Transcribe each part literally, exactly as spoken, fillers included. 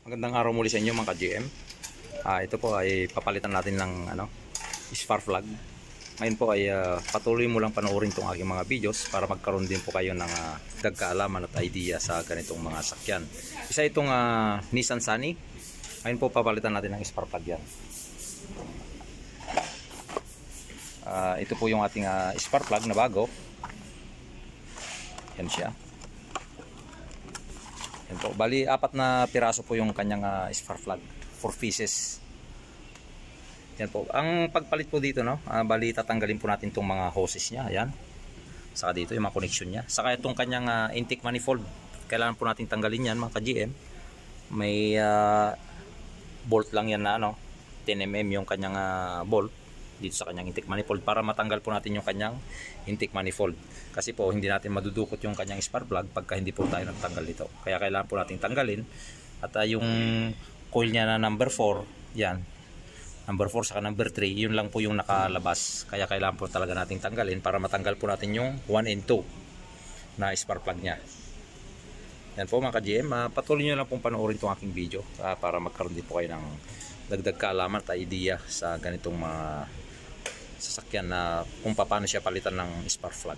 Magandang araw muli sa inyo mga ka-G M. Ah, ito po ay papalitan natin ng ano, spark plug. Ngayon po ay uh, patuloy mo lang panoorin itong aking mga videos para magkaroon din po kayo ng uh, dagkaalaman at idea sa ganitong mga sakyan. Isa itong uh, Nissan Sunny. Ngayon po papalitan natin ng spark plug yan. Uh, ito po yung ating uh, spark plug na bago. Yan siya. Yan po. Bali, apat na piraso po yung kanyang uh, spark plug. four pieces. Yan po. Ang pagpalit po dito, no? Uh, bali, tatanggalin po natin itong mga hoses niya. Ayan. Saka dito yung mga connection niya. Saka itong kanyang uh, intake manifold. Kailangan po natin tanggalin yan mga ka-G M. May uh, bolt lang yan na ano, ten millimeter yung kanyang uh, bolt dito sa kanyang intake manifold para matanggal po natin yung kanyang intake manifold. Kasi po hindi natin madudukot yung kanyang spark plug pagka hindi po tayo nagtanggal dito. Kaya kailangan po natin tanggalin. At uh, yung coil niya na number four, yan. Number four saka number three, yun lang po yung nakalabas. Kaya kailangan po talaga natin tanggalin para matanggal po natin yung one and two na spark plug niya. Yan po mga ka-G M, uh, patuloy nyo lang pong panoorin itong aking video uh, para magkaroon din po kayo ng dagdag kaalaman at idea sa ganitong mga sasakyan na kung paano siya palitan ng spark plug.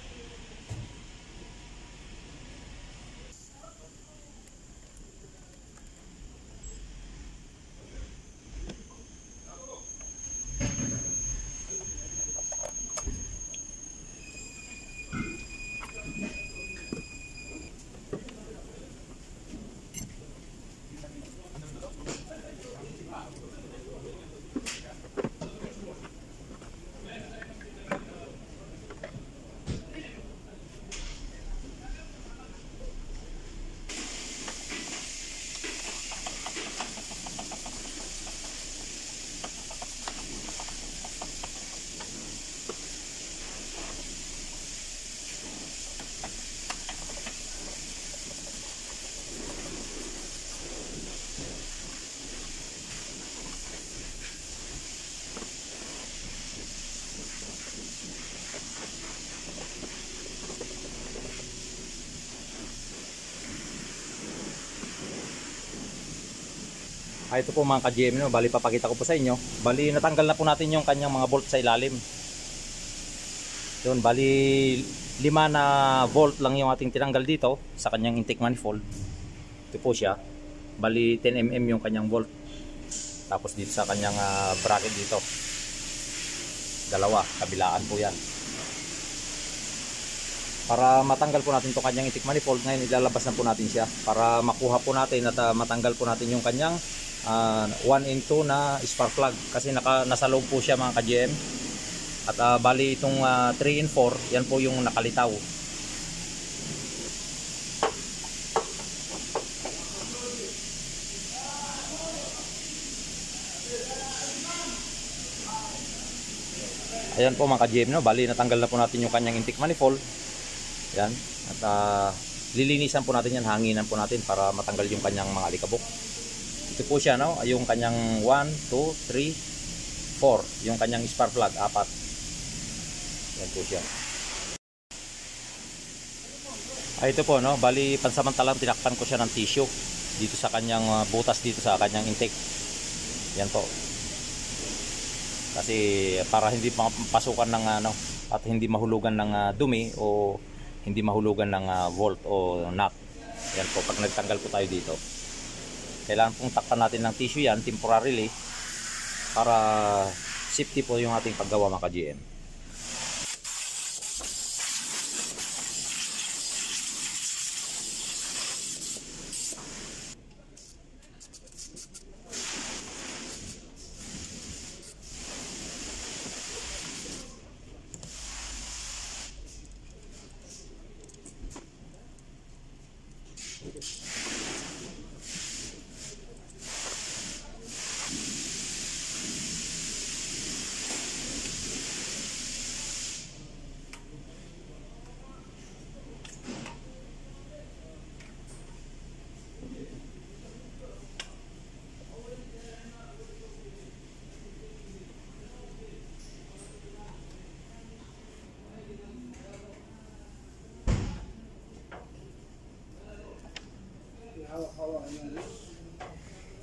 Ah, ito po mga ka-G M, no? Bali papakita ko po sa inyo. Bali natanggal na po natin yung kanyang mga bolt sa ilalim. Yun, bali lima na volt lang yung ating tinanggal dito sa kanyang intake manifold. Ito po siya. Bali ten millimeter yung kanyang bolt. Tapos dito sa kanyang uh, bracket dito. Dalawa, kabilaan po yan. Para matanggal po natin itong kanyang intake manifold, ngayon ilalabas na po natin siya. Para makuha po natin at uh, matanggal po natin yung kanyang Uh, one and two na spark plug kasi naka, nasa loob po siya mga ka-G M. At uh, bali itong uh, three and four, yan po yung nakalitaw. Ayan po mga ka-G M, no? Bali natanggal na po natin yung kanyang intake manifold. Yan. At uh, lilinisan po natin yan, hanginan po natin para matanggal yung kanyang mga alikabok. Ito po siya, no? Yung kanyang one, two, three, four. Yung kanyang spark plug, apat. Yan po siya. Ay, ito po, no? Bali, pansamantalang tinakpan ko siya ng tissue dito sa kanyang uh, butas dito sa kanyang intake. Yan po. Kasi para hindi pasukan ng ano, at hindi mahulugan ng uh, dumi o hindi mahulugan ng uh, volt o nut. Yan po, pag nagtanggal po tayo dito. Kailangan pong takpan natin ng tissue yan temporarily para safety po yung ating paggawa mga ka-G M. hawak-hawak ano.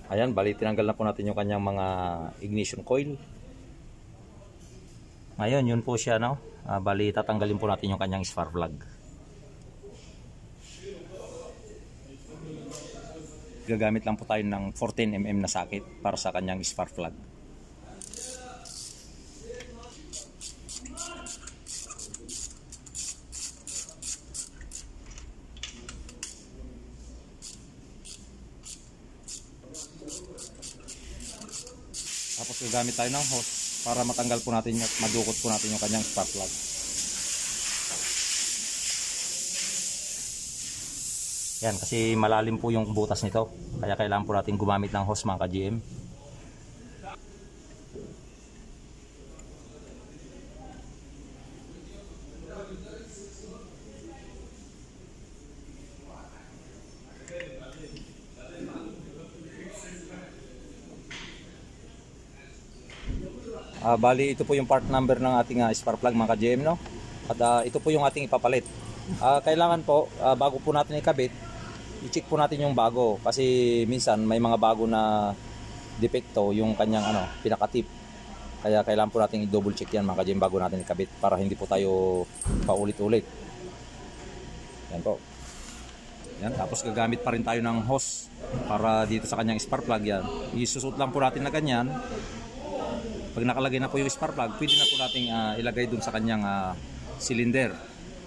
Ayan, bali tinanggal na po natin yung kanyang mga ignition coil. Ngayon, yun po siya, no? Uh, bali tatanggalin po natin yung kanyang spark plug. Gagamit lang po tayo ng fourteen millimeter na socket para sa kanyang spark plug. Tapos gagamit tayo ng hose para matanggal po natin at madukot po natin yung kanyang spark plug. Yan, kasi malalim po yung butas nito. Kaya kailangan po natin gumamit ng hose mga ka-G M. Uh, bali ito po yung part number ng ating uh, spark plug mga ka-G M, no? At uh, ito po yung ating ipapalit. Uh, kailangan po uh, bago po natin ikabit, i-check po natin yung bago kasi minsan may mga bago na depekto yung kanyang ano, pinaka-tip. Kaya kailangan po natin i-double check yan mga ka-G M bago natin ikabit para hindi po tayo paulit-ulit. Yan po. Yan, tapos gagamit pa rin tayo ng hose para dito sa kanyang spark plug yan. Isusot lang po natin na ganyan. Pag nakalagay na po yung spark plug, pwede na po nating uh, ilagay dun sa kanyang uh, cylinder.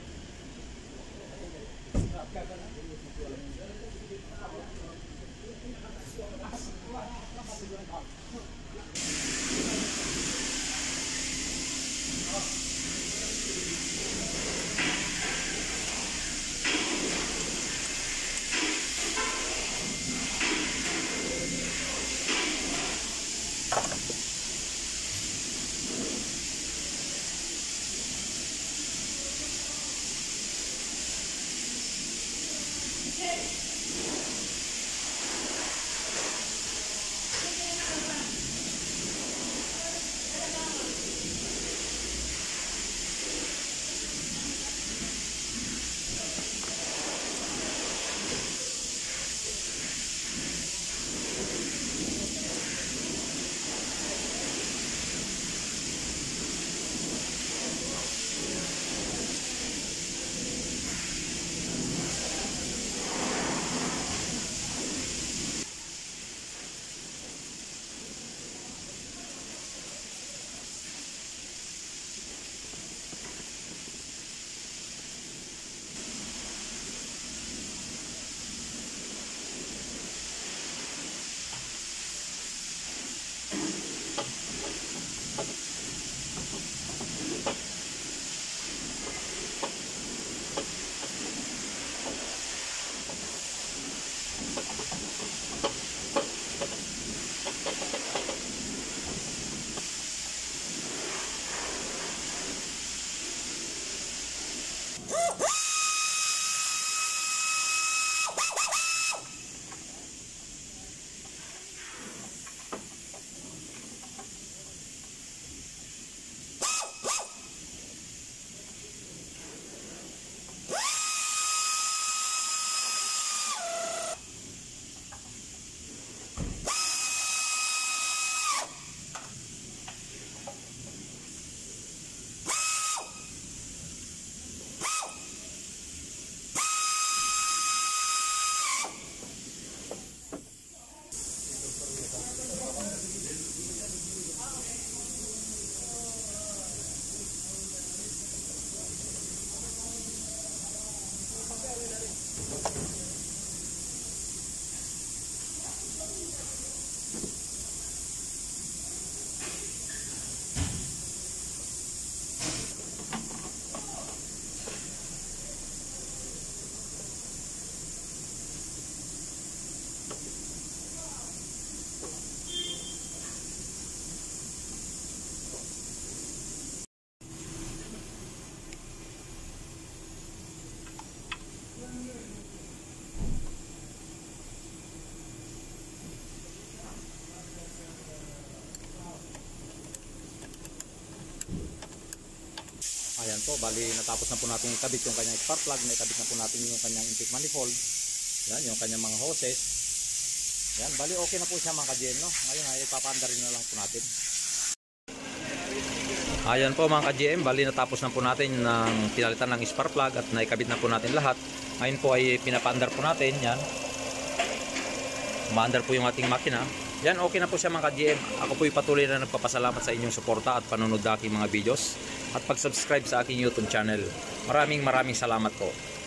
Ayan po, bali natapos na po natin ikabit yung kanyang spark plug, naikabit na po natin yung kanyang intake manifold. Yan, yung kanyang mga hoses. Yan, bali okay na po siya mga ka-G M, no? Ngayon ay ipapanda rin na lang po natin. Ayan po mga ka-G M, bali natapos na po natin ng pinalitan ng spark plug at naikabit na po natin lahat. Ngayon po ay pinapandar po natin, yan. Umaandar po yung ating makina. Yan, okay na po siya mga ka-G M. Ako po patuloy na nagpapasalamat sa inyong suporta at panonood ng aking mga videos at pag-subscribe sa aking YouTube channel. Maraming maraming salamat po.